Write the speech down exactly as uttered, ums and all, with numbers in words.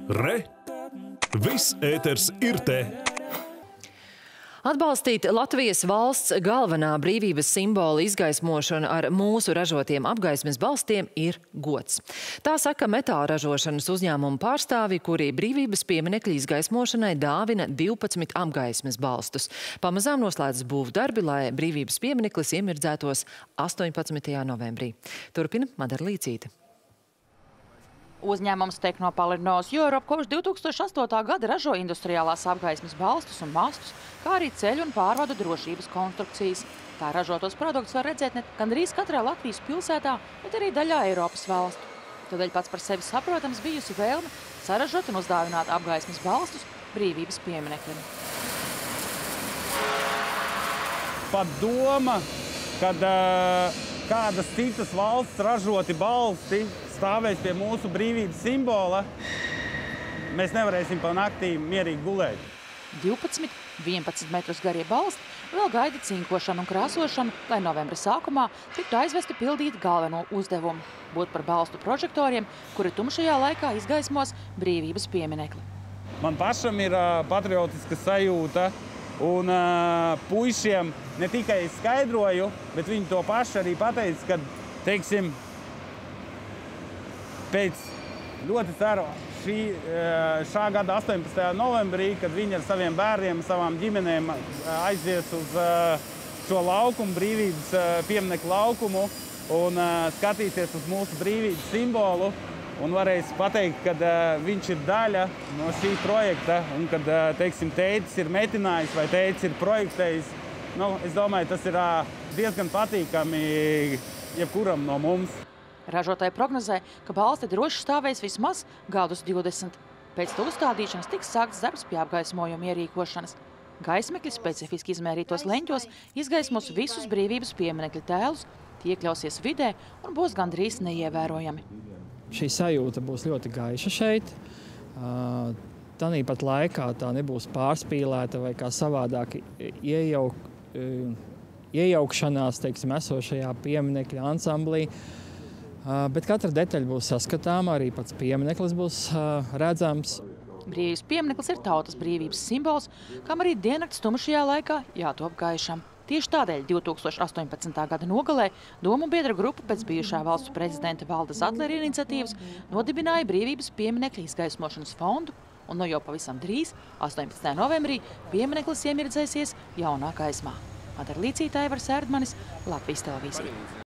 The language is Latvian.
Re! Viss ēters ir te! Atbalstīt Latvijas valsts galvenā brīvības simbola izgaismošanu ar mūsu ražotiem apgaismes balstiem ir gods. Tā saka metāla ražošanas uzņēmumu pārstāvi, kuri brīvības pieminekļa izgaismošanai dāvina divpadsmit apgaismes balstus. Pamazām noslēdzas būvdarbi, lai brīvības piemineklis iemirdzētos astoņpadsmitajā novembrī. Turpina Madara Līcīte. Uzņēmums Technopolynos Europe kopš divi tūkstoši astotā gada ražo industriālās apgaismes balstus un mastus, kā arī ceļu un pārvadu drošības konstrukcijas. Tā ražotos produktus var redzēt ne gandrīz katrā Latvijas pilsētā, bet arī daļā Eiropas valstu. Tādēļ pats par sevi saprotams bijusi vēlme saražot un uzdāvināt apgaismes balstus brīvības piemineklim. Pat doma, kad uh, kādas citas valsts ražoti balsti stāvēs pie mūsu brīvības simbola, mēs nevarēsim pa naktīm mierīgi gulēt. divpadsmit, vienpadsmit metrus garie balsti vēl gaida cinkošanu un krāsošanu, lai novembra sākumā tiktu aizvesti pildīt galveno uzdevumu – būt par balstu prožektoriem, kuri tumšajā laikā izgaismos brīvības pieminekli. Man pašam ir uh, patriotiska sajūta, un uh, puišiem ne tikai skaidroju, bet viņi to paši arī pateica, kad, teiksim, pēc ļoti ceru šī, šā gada astoņpadsmitajā novembrī, kad viņi ar saviem bērniem, savām ģimenēm aizies uz šo laukumu, brīvības pieminekļa laukumu un skatīsies uz mūsu brīvības simbolu un varēs pateikt, ka viņš ir daļa no šī projekta un kad, teiksim, tētis ir metinājis vai tētis ir projektējis. Nu, es domāju, tas ir diezgan patīkami jebkuram no mums. Ražotāji prognozē, ka balsti droši stāvēs vismaz gadus divdesmit. Pēc to uzstādīšanas tiks sākts darbs pie apgaismojuma ierīkošanas. Gaismekļi specifiski izmērītos leņķos izgaismos visus brīvības pieminekļa tēlus, tie iekļausies vidē un būs gandrīz neievērojami. Šī sajūta būs ļoti gaiša šeit. Tāpat laikā tā nebūs pārspīlēta vai kā savādāk iejauk, iejaukšanās, teiksim, esošajā pieminekļa ansamblī. Bet katra detaļa būs saskatāma, arī pats piemineklis būs redzams. Brīvības piemineklis ir tautas brīvības simbols, kam arī diennakts tumšajā laikā jātop gaišam. Tieši tādēļ divi tūkstoši astoņpadsmitā gada nogalē Domu biedra grupa pēc bijušā valsts prezidenta Valda Zatlera iniciatīvas nodibināja brīvības pieminekļa izgaismošanas fondu, un no jau pavisam drīz, astoņpadsmitajā novembrī, piemineklis iemirdzēsies jaunā gaismā. Madara Līcīte, Aivars Erdmanis, Latvijas televīzija.